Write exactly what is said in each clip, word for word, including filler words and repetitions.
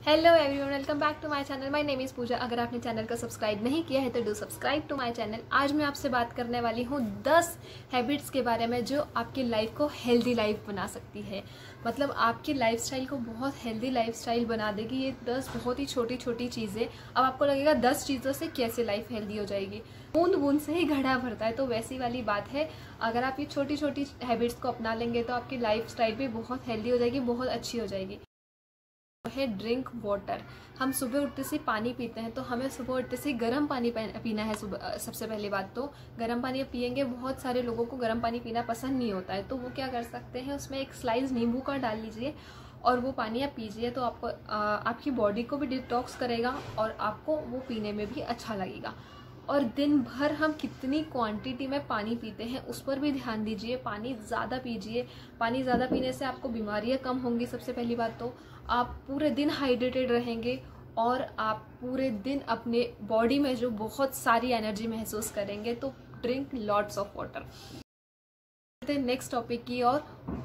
Hello everyone, welcome back to my channel. My name is Pooja. अगर आपने channel को subscribe नहीं किया है तो do subscribe to my channel. आज मैं आपसे बात करने वाली हूँ दस हैबिट्स के बारे में जो आपकी लाइफ को हेल्दी लाइफ बना सकती है। मतलब आपकी लाइफस्टाइल को बहुत हेल्दी लाइफस्टाइल बना देगी ये दस बहुत ही छोटी छोटी चीज़ें। अब आपको लगेगा दस चीज़ों से कैसे लाइफ हेल्दी हो जाएगी। बूंद बूंद से ही घड़ा भरता है, तो वैसी वाली बात है। अगर आप ये छोटी छोटी हैबिट्स को अपना लेंगे तो आपकी लाइफस्टाइल भी बहुत हेल्दी हो जाएगी, बहुत अच्छी हो जाएगी। है ड्रिंक वाटर। हम सुबह उठते से पानी पीते हैं, तो हमें सुबह उठते से गर्म पानी पीना है। सुबह सबसे पहली बात तो गर्म पानी पियेंगे। बहुत सारे लोगों को गर्म पानी पीना पसंद नहीं होता है, तो वो क्या कर सकते हैं, उसमें एक स्लाइस नींबू का डाल लीजिए और वो पानी आप पीजिए, तो आपको आपकी बॉडी को भी डिटॉक्स करेगा और आपको वो पीने में भी अच्छा लगेगा। और दिन भर हम कितनी क्वांटिटी में पानी पीते हैं उस पर भी ध्यान दीजिए। पानी ज़्यादा पीजिए। पानी ज़्यादा पीने से आपको बीमारियां कम होंगी। सबसे पहली बात तो आप पूरे दिन हाइड्रेटेड रहेंगे और आप पूरे दिन अपने बॉडी में जो बहुत सारी एनर्जी महसूस करेंगे। तो drink lots of water. Next topic की और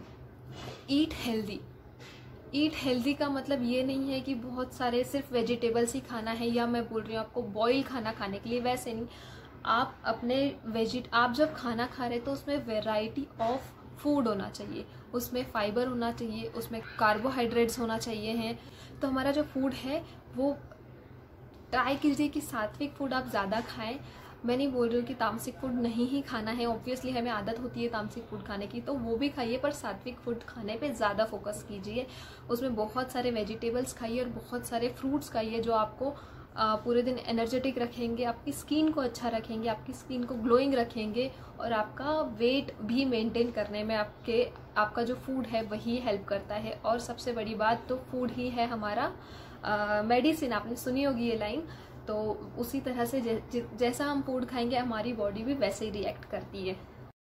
ईट हेल्दी। ईट हेल्दी का मतलब ये नहीं है कि बहुत सारे सिर्फ वेजिटेबल्स ही खाना है, या मैं बोल रही हूँ आपको बॉयल खाना खाने के लिए, वैसे नहीं। आप अपने वेजिट आप जब खाना खा रहे हैं तो उसमें वैरायटी ऑफ फूड होना चाहिए, उसमें फाइबर होना चाहिए, उसमें कार्बोहाइड्रेट्स होना चाहिए हैं। तो हमारा जो फूड है वो ट्राई कीजिए कि सात्विक फूड आप ज़्यादा खाएं। मैं नहीं बोल रही हूँ कि तामसिक फूड नहीं ही खाना है। ऑब्वियसली हमें आदत होती है तामसिक फूड खाने की, तो वो भी खाइए, पर सात्विक फूड खाने पे ज़्यादा फोकस कीजिए। उसमें बहुत सारे वेजिटेबल्स खाइए और बहुत सारे फ्रूट्स खाइए जो आपको पूरे दिन एनर्जेटिक रखेंगे, आपकी स्किन को अच्छा रखेंगे, आपकी स्किन को ग्लोइंग रखेंगे और आपका वेट भी मेंटेन करने में आपके आपका जो फूड है वही हेल्प करता है। और सबसे बड़ी बात तो फूड ही है हमारा मेडिसिन। आपने सुनी होगी ये लाइन। तो उसी तरह से जै, जैसा हम फूड खाएंगे हमारी बॉडी भी वैसे ही रिएक्ट करती है।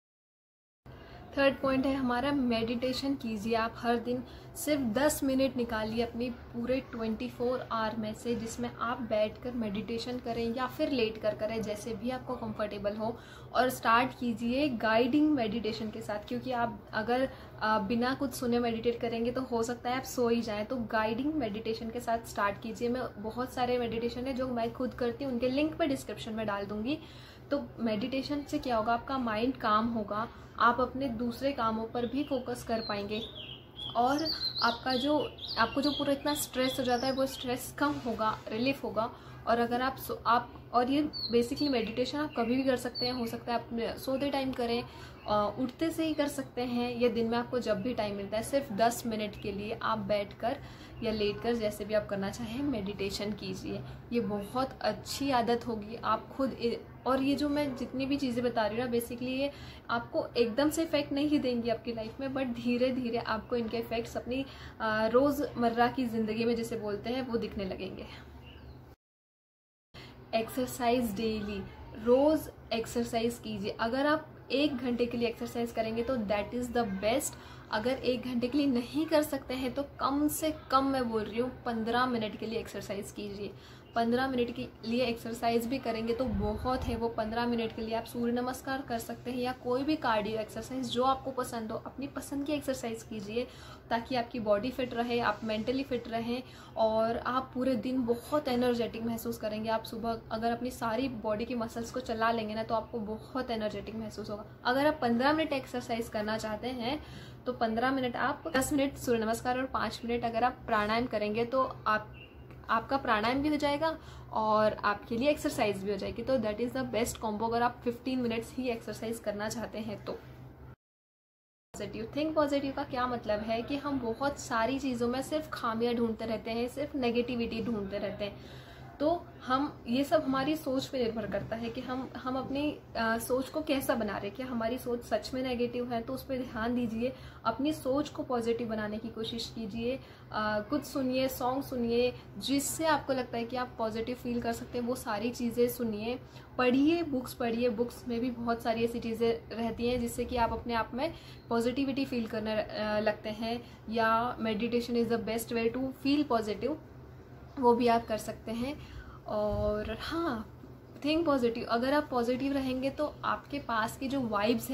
थर्ड पॉइंट है हमारा मेडिटेशन कीजिए। आप हर दिन सिर्फ दस मिनट निकालिए अपनी पूरे चौबीस आवर में से, जिसमें आप बैठकर मेडिटेशन करें या फिर लेट कर करें, जैसे भी आपको कंफर्टेबल हो। और स्टार्ट कीजिए गाइडिंग मेडिटेशन के साथ, क्योंकि आप अगर बिना कुछ सुने मेडिटेट करेंगे तो हो सकता है आप सो ही जाएं। तो गाइडिंग मेडिटेशन के साथ स्टार्ट कीजिए। मैं बहुत सारे मेडिटेशन है जो मैं खुद करती हूँ, उनके लिंक मैं डिस्क्रिप्शन में डाल दूंगी। तो मेडिटेशन से क्या होगा, आपका माइंड काम होगा, आप अपने दूसरे कामों पर भी फोकस कर पाएंगे और आपका जो आपको जो पूरा इतना स्ट्रेस हो जाता है वो स्ट्रेस कम होगा, रिलीफ होगा। और अगर आप आप और ये बेसिकली मेडिटेशन आप कभी भी कर सकते हैं। हो सकता है आप सोते टाइम करें, उठते से ही कर सकते हैं, या दिन में आपको जब भी टाइम मिलता है। सिर्फ दस मिनट के लिए आप बैठकर या लेटकर, जैसे भी आप करना चाहें, मेडिटेशन कीजिए। ये बहुत अच्छी आदत होगी आप खुद। और ये जो मैं जितनी भी चीज़ें बता रही हूँ ना, बेसिकली ये आपको एकदम से इफेक्ट नहीं देंगी आपकी लाइफ में, बट धीरे धीरे आपको इनके इफेक्ट्स अपनी रोज़मर्रा की ज़िंदगी में, जिसे बोलते हैं, वो दिखने लगेंगे। एक्सरसाइज डेली, रोज़ एक्सरसाइज कीजिए। अगर आप एक घंटे के लिए एक्सरसाइज करेंगे तो दैट इज़ द बेस्ट। अगर एक घंटे के लिए नहीं कर सकते हैं तो कम से कम, मैं बोल रही हूँ, पंद्रह मिनट के लिए एक्सरसाइज कीजिए। पंद्रह मिनट के लिए एक्सरसाइज भी करेंगे तो बहुत है वो। पंद्रह मिनट के लिए आप सूर्य नमस्कार कर सकते हैं या कोई भी कार्डियो एक्सरसाइज जो आपको पसंद हो, अपनी पसंद की एक्सरसाइज कीजिए, ताकि आपकी बॉडी फिट रहे, आप मेंटली फिट रहें और आप पूरे दिन बहुत एनर्जेटिक महसूस करेंगे। आप सुबह अगर अपनी सारी बॉडी की मसल्स को चला लेंगे ना तो आपको बहुत एनर्जेटिक महसूस होगा। अगर आप पंद्रह मिनट एक्सरसाइज करना चाहते हैं तो पंद्रह मिनट आप दस मिनट सूर्य नमस्कार और पाँच मिनट अगर आप प्राणायाम करेंगे तो आप आपका प्राणायाम भी हो जाएगा और आपके लिए एक्सरसाइज भी हो जाएगी। तो that is the best combo अगर आप पंद्रह मिनट्स ही एक्सरसाइज करना चाहते हैं तो। पॉजिटिव थिंक पॉजिटिव का क्या मतलब है कि हम बहुत सारी चीज़ों में सिर्फ खामियां ढूंढते रहते हैं, सिर्फ नेगेटिविटी ढूंढते रहते हैं। तो हम ये सब हमारी सोच पे निर्भर करता है कि हम हम अपनी आ, सोच को कैसा बना रहे हैं। क्या हमारी सोच सच में नेगेटिव है, तो उस पर ध्यान दीजिए। अपनी सोच को पॉजिटिव बनाने की कोशिश कीजिए। कुछ सुनिए, सॉन्ग सुनिए, जिससे आपको लगता है कि आप पॉजिटिव फील कर सकते हैं, वो सारी चीज़ें सुनिए। पढ़िए, बुक्स पढ़िए। बुक्स में भी बहुत सारी ऐसी चीज़ें रहती हैं जिससे कि आप अपने आप में पॉजिटिविटी फील करने लगते हैं। या meditation is the best way to feel positive, वो भी आप कर सकते हैं। और हाँ, थिंक पॉजिटिव। अगर आप पॉजिटिव रहेंगे तो आपके पास की जो वाइब्स हैं,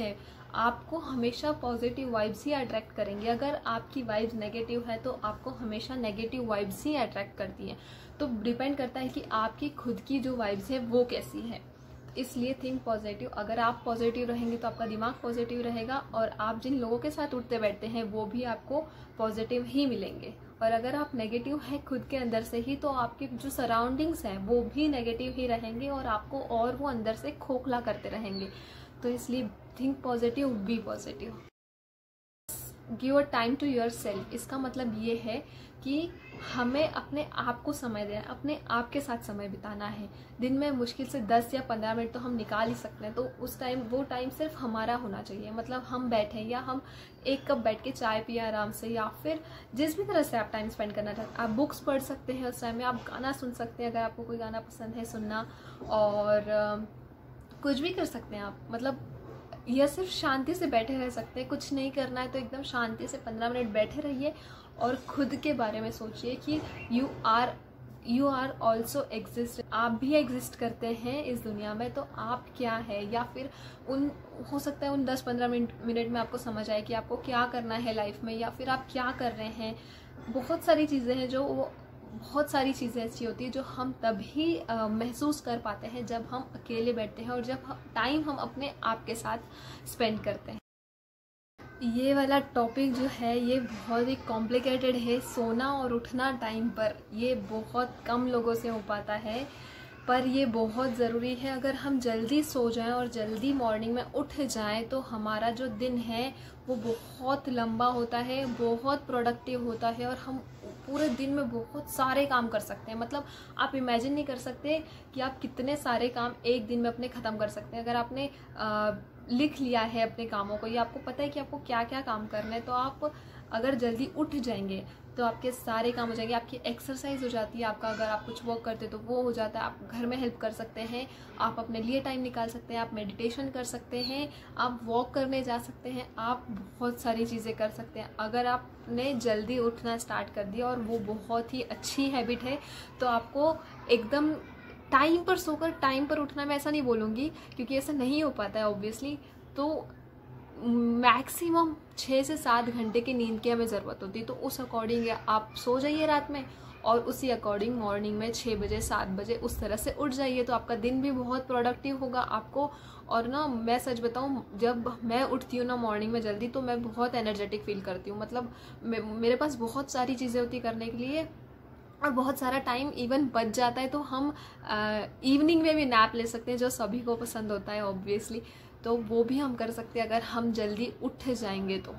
आपको हमेशा पॉजिटिव वाइब्स ही अट्रैक्ट करेंगे। अगर आपकी वाइब्स नेगेटिव है तो आपको हमेशा नेगेटिव वाइब्स ही अट्रैक्ट करती हैं। तो डिपेंड करता है कि आपकी खुद की जो वाइब्स है वो कैसी है। इसलिए थिंक पॉजिटिव। अगर आप पॉजिटिव रहेंगे तो आपका दिमाग पॉजिटिव रहेगा और आप जिन लोगों के साथ उठते बैठते हैं वो भी आपको पॉजिटिव ही मिलेंगे। और अगर आप नेगेटिव हैं खुद के अंदर से ही तो आपके जो सराउंडिंग्स हैं वो भी नेगेटिव ही रहेंगे और आपको और वो अंदर से खोखला करते रहेंगे। तो इसलिए think positive, be positive. Give a time to yourself. इसका मतलब ये है कि हमें अपने आप को समय देना, अपने आप के साथ समय बिताना है। दिन में मुश्किल से दस या पंद्रह मिनट तो हम निकाल ही सकते हैं। तो उस टाइम वो टाइम सिर्फ हमारा होना चाहिए। मतलब हम बैठे या हम एक कप बैठ के चाय पिए आराम से, या फिर जिस भी तरह से आप टाइम स्पेंड करना चाहते हैं। आप बुक्स पढ़ सकते हैं उस टाइम में, आप गाना सुन सकते हैं अगर आपको कोई गाना पसंद है सुनना, और कुछ भी कर सकते हैं आप। मतलब या सिर्फ शांति से बैठे रह सकते हैं, कुछ नहीं करना है तो एकदम शांति से पंद्रह मिनट बैठे रहिए और खुद के बारे में सोचिए कि you are you are also exist. आप भी एग्जिस्ट करते हैं इस दुनिया में, तो आप क्या है, या फिर उन हो सकता है उन दस पंद्रह मिनट मिनट में आपको समझ आए कि आपको क्या करना है लाइफ में, या फिर आप क्या कर रहे हैं। बहुत सारी चीज़ें हैं जो वो बहुत सारी चीज़ें ऐसी होती है जो हम तभी महसूस कर पाते हैं जब हम अकेले बैठते हैं और जब टाइम हम अपने आप के साथ स्पेंड करते हैं। ये वाला टॉपिक जो है ये बहुत ही कॉम्प्लिकेटेड है। सोना और उठना टाइम पर, ये बहुत कम लोगों से हो पाता है, पर ये बहुत ज़रूरी है। अगर हम जल्दी सो जाएं और जल्दी मॉर्निंग में उठ जाएं तो हमारा जो दिन है वो बहुत लंबा होता है, बहुत प्रोडक्टिव होता है और हम पूरे दिन में बहुत सारे काम कर सकते हैं। मतलब आप इमेजिन नहीं कर सकते कि आप कितने सारे काम एक दिन में अपने ख़त्म कर सकते हैं। अगर आपने आ, लिख लिया है अपने कामों को, या आपको पता है कि आपको क्या क्या काम करना है, तो आप अगर जल्दी उठ जाएंगे तो आपके सारे काम हो जाएंगे। आपकी एक्सरसाइज हो जाती है, आपका अगर आप कुछ वर्क करते तो वो हो जाता है। आप घर में हेल्प कर सकते हैं, आप अपने लिए टाइम निकाल सकते हैं, आप मेडिटेशन कर सकते हैं, आप वॉक करने जा सकते हैं, आप बहुत सारी चीज़ें कर सकते हैं। अगर आपने जल्दी उठना स्टार्ट कर दिया, और वो बहुत ही अच्छी हैबिट है, तो आपको एकदम टाइम पर सोकर टाइम पर उठना, मैं ऐसा नहीं बोलूँगी क्योंकि ऐसा नहीं हो पाता है ऑब्वियसली, तो मैक्सिमम छः से सात घंटे की नींद की हमें ज़रूरत होती है। तो उस अकॉर्डिंग आप सो जाइए रात में, और उसी अकॉर्डिंग मॉर्निंग में छः बजे सात बजे उस तरह से उठ जाइए, तो आपका दिन भी बहुत प्रोडक्टिव होगा आपको। और ना मैं सच बताऊँ, जब मैं उठती हूँ ना मॉर्निंग में जल्दी, तो मैं बहुत एनर्जेटिक फील करती हूँ। मतलब मेरे पास बहुत सारी चीज़ें होती करने के लिए, और बहुत सारा टाइम इवन बच जाता है। तो हम इवनिंग में भी नैप ले सकते हैं, जो सभी को पसंद होता है ऑब्वियसली, तो वो भी हम कर सकते हैं अगर हम जल्दी उठ जाएंगे तो।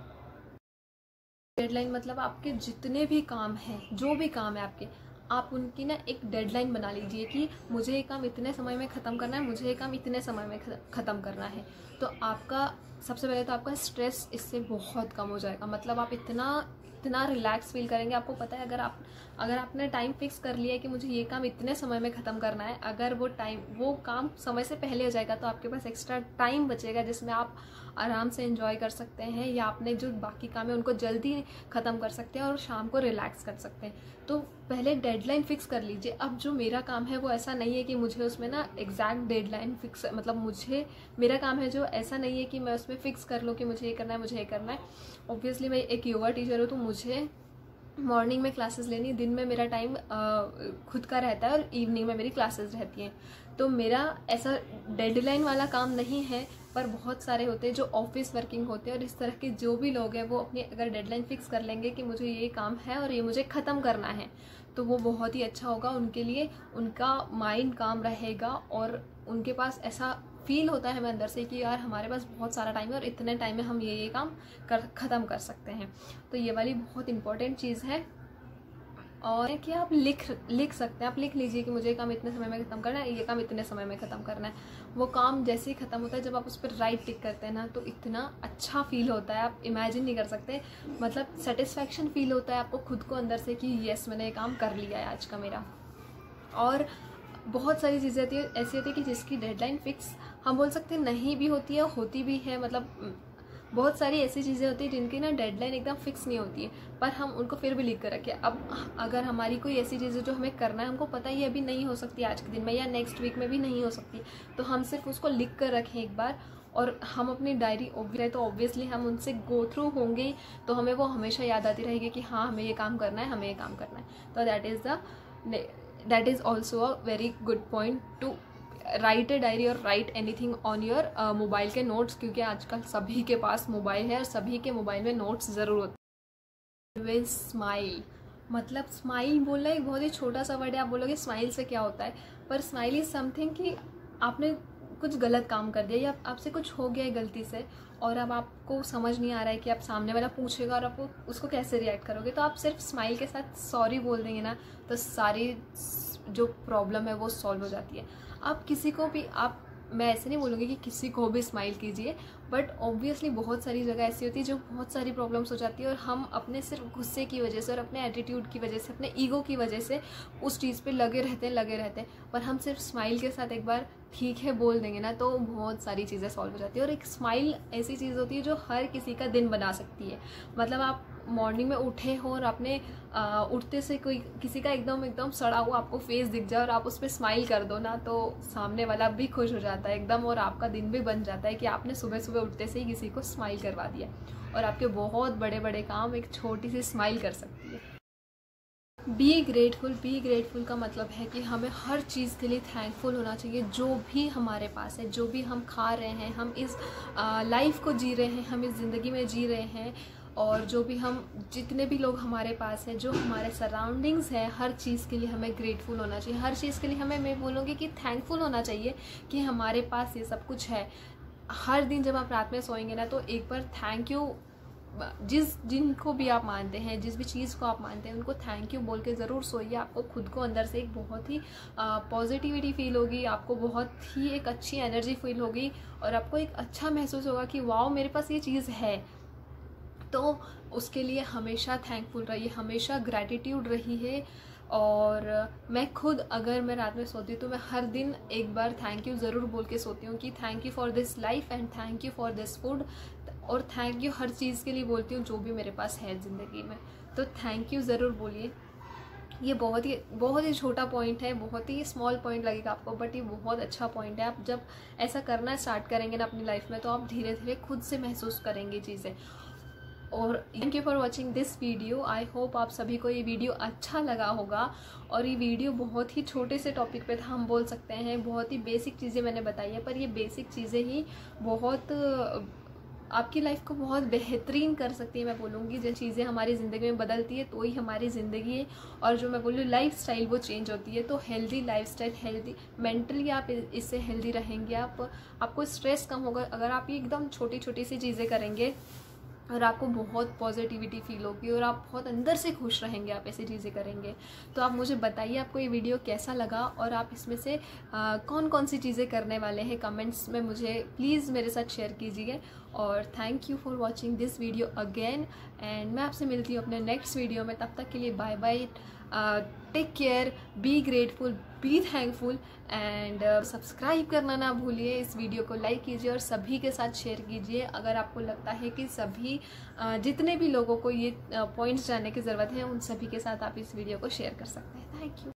डेडलाइन मतलब आपके जितने भी काम हैं, जो भी काम है आपके, आप उनकी ना एक डेडलाइन बना लीजिए कि मुझे ये काम इतने समय में ख़त्म करना है, मुझे ये काम इतने समय में ख़त्म करना है। तो आपका सबसे पहले तो आपका स्ट्रेस इससे बहुत कम हो जाएगा। मतलब आप इतना इतना रिलैक्स फील करेंगे। आपको पता है, अगर आप अगर आपने टाइम फिक्स कर लिया है कि मुझे ये काम इतने समय में ख़त्म करना है, अगर वो टाइम वो काम समय से पहले हो जाएगा तो आपके पास एक्स्ट्रा टाइम बचेगा जिसमें आप आराम से एंजॉय कर सकते हैं, या आपने जो बाकी काम है उनको जल्दी ख़त्म कर सकते हैं और शाम को रिलैक्स कर सकते हैं। तो पहले डेडलाइन फिक्स कर लीजिए। अब जो मेरा काम है वो ऐसा नहीं है कि मुझे उसमें ना एग्जैक्ट डेडलाइन फिक्स, मतलब मुझे मेरा काम है जो ऐसा नहीं है कि मैं उसमें फिक्स कर लूँ कि मुझे ये करना है मुझे ये करना है। ऑब्वियसली मैं एक योगा टीचर हूँ, तो मुझे मॉर्निंग में क्लासेस लेनी, दिन में मेरा टाइम खुद का रहता है और इवनिंग में मेरी क्लासेस रहती हैं। तो मेरा ऐसा डेडलाइन वाला काम नहीं है, पर बहुत सारे होते हैं जो ऑफिस वर्किंग होते हैं, और इस तरह के जो भी लोग हैं वो अपनी अगर डेडलाइन फिक्स कर लेंगे कि मुझे ये काम है और ये मुझे ख़त्म करना है, तो वो बहुत ही अच्छा होगा उनके लिए। उनका माइंड काम रहेगा और उनके पास ऐसा फील होता है हमें अंदर से कि यार हमारे पास बहुत सारा टाइम है और इतने टाइम में हम ये ये काम कर ख़त्म कर सकते हैं। तो ये वाली बहुत इंपॉर्टेंट चीज़ है। और कि आप लिख लिख सकते हैं, आप लिख लीजिए कि मुझे ये काम इतने समय में ख़त्म करना है, ये काम इतने समय में ख़त्म करना है। वो काम जैसे ही ख़त्म होता है, जब आप उस पर राइट टिक करते हैं ना, तो इतना अच्छा फील होता है, आप इमेजिन नहीं कर सकते। मतलब सेटिस्फैक्शन फील होता है आपको खुद को अंदर से कि येस मैंने ये काम कर लिया है आज का मेरा। और बहुत सारी चीज़ें होती है ऐसी होती है कि जिसकी डेडलाइन फिक्स हम बोल सकते हैं नहीं भी होती है, होती भी है। मतलब बहुत सारी ऐसी चीज़ें होती हैं जिनकी ना डेडलाइन एकदम फिक्स नहीं होती है, पर हम उनको फिर भी लिख कर रखें। अब अगर हमारी कोई ऐसी चीज़ें जो हमें करना है, हमको पता ही अभी नहीं हो सकती आज के दिन में, या नेक्स्ट वीक में भी नहीं हो सकती, तो हम सिर्फ उसको लिख कर रखें एक बार, और हम अपनी डायरी है तो ऑब्वियसली हम उनसे गो थ्रू होंगे, तो हमें वो हमेशा याद आती रहेगी कि हाँ हमें ये काम करना है, हमें ये काम करना है। तो that is the that is also a very good point to write a diary और write anything on your mobile के नोट्स, क्योंकि आजकल सभी के पास मोबाइल है और सभी के मोबाइल में नोट्स ज़रूर होते हैं। वे स्माइल, मतलब स्माइल बोलना एक बहुत ही छोटा सा वर्ड है। आप बोलोगे स्माइल से क्या होता है, पर स्माइल इज़ समथिंग कि आपने कुछ गलत काम कर दिया या आपसे कुछ हो गया है गलती से, और अब आपको समझ नहीं आ रहा है कि आप सामने वाला पूछेगा और आपको उसको कैसे रिएक्ट करोगे, तो आप सिर्फ स्माइल के साथ सॉरी बोल देंगे ना, तो सारी जो प्रॉब्लम है वो सॉल्व हो जाती है। आप किसी को भी, आप मैं ऐसे नहीं बोलूँगी कि किसी को भी स्माइल कीजिए, बट ऑब्वियसली बहुत सारी जगह ऐसी होती है जो बहुत सारी प्रॉब्लम्स हो जाती है और हम अपने सिर्फ गुस्से की वजह से और अपने एटीट्यूड की वजह से, अपने ईगो की वजह से उस चीज़ पे लगे रहते हैं लगे रहते हैं पर हम सिर्फ स्माइल के साथ एक बार ठीक है बोल देंगे ना, तो बहुत सारी चीज़ें सॉल्व हो जाती है। और एक स्माइल ऐसी चीज़ होती है जो हर किसी का दिन बना सकती है। मतलब आप मॉर्निंग में उठे हो और आपने आ, उठते से कोई किसी का एकदम एकदम सड़ा हुआ आपको फेस दिख जाए और आप उस पर स्माइल कर दो ना, तो सामने वाला भी खुश हो जाता है एकदम, और आपका दिन भी बन जाता है कि आपने सुबह सुबह उठते से ही किसी को स्माइल करवा दिया। और आपके बहुत बड़े बड़े काम एक छोटी सी स्माइल कर सकती है। बी ग्रेटफुल, बी ग्रेटफुल का मतलब है कि हमें हर चीज़ के लिए थैंकफुल होना चाहिए। जो भी हमारे पास है, जो भी हम खा रहे हैं, हम इस लाइफ को जी रहे हैं, हम इस ज़िंदगी में जी रहे हैं, और जो भी हम जितने भी लोग हमारे पास हैं, जो हमारे सराउंडिंग्स हैं, हर चीज़ के लिए हमें ग्रेटफुल होना चाहिए। हर चीज़ के लिए हमें, मैं बोलूँगी कि थैंकफुल होना चाहिए कि हमारे पास ये सब कुछ है। हर दिन जब आप रात में सोएंगे ना, तो एक बार थैंक यू, जिस जिनको भी आप मानते हैं, जिस भी चीज़ को आप मानते हैं, उनको थैंक यू बोल के ज़रूर सोइए। आपको खुद को अंदर से एक बहुत ही पॉजिटिविटी फील होगी, आपको बहुत ही एक अच्छी एनर्जी फील होगी और आपको एक अच्छा महसूस होगा कि वाओ मेरे पास ये चीज़ है। तो उसके लिए हमेशा थैंकफुल रहिए, हमेशा ग्रैटिट्यूड रही है। और मैं खुद अगर मैं रात में सोती हूँ तो मैं हर दिन एक बार थैंक यू ज़रूर बोल के सोती हूँ कि thank you for this life and thank you for this food, और थैंक यू हर चीज़ के लिए बोलती हूँ जो भी मेरे पास है ज़िंदगी में। तो थैंक यू ज़रूर बोलिए। ये बहुत ही बहुत ही छोटा पॉइंट है, बहुत ही स्मॉल पॉइंट लगेगा आपको, बट ये बहुत अच्छा पॉइंट है। आप जब ऐसा करना स्टार्ट करेंगे ना अपनी लाइफ में, तो आप धीरे धीरे खुद से महसूस करेंगे चीज़ें। और thank you for watching this video. I hope आप सभी को ये वीडियो अच्छा लगा होगा। और ये वीडियो बहुत ही छोटे से टॉपिक पे था, हम बोल सकते हैं बहुत ही बेसिक चीज़ें मैंने बताई है, पर ये बेसिक चीज़ें ही बहुत आपकी लाइफ को बहुत बेहतरीन कर सकती है। मैं बोलूँगी जो चीज़ें हमारी ज़िंदगी में बदलती है तो ही हमारी ज़िंदगी है। और जो मैं बोलूँ लाइफ स्टाइल वो चेंज होती है। तो healthy lifestyle, healthy mentally आप इससे हेल्दी रहेंगे, आप आपको स्ट्रेस कम होगा अगर आप ये एकदम छोटी छोटी सी चीज़ें करेंगे, और आपको बहुत पॉजिटिविटी फील होगी और आप बहुत अंदर से खुश रहेंगे आप ऐसी चीज़ें करेंगे। तो आप मुझे बताइए आपको ये वीडियो कैसा लगा और आप इसमें से आ, कौन कौन सी चीज़ें करने वाले हैं, कमेंट्स में मुझे प्लीज़ मेरे साथ शेयर कीजिए। और thank you for watching this video again, and मैं आपसे मिलती हूँ अपने नेक्स्ट वीडियो में। तब तक के लिए bye bye, take care, be grateful, be thankful, and subscribe करना ना भूलिए। इस वीडियो को लाइक कीजिए और सभी के साथ शेयर कीजिए अगर आपको लगता है कि सभी uh, जितने भी लोगों को ये पॉइंट्स uh, जानने की ज़रूरत है, उन सभी के साथ आप इस वीडियो को शेयर कर सकते हैं। Thank you.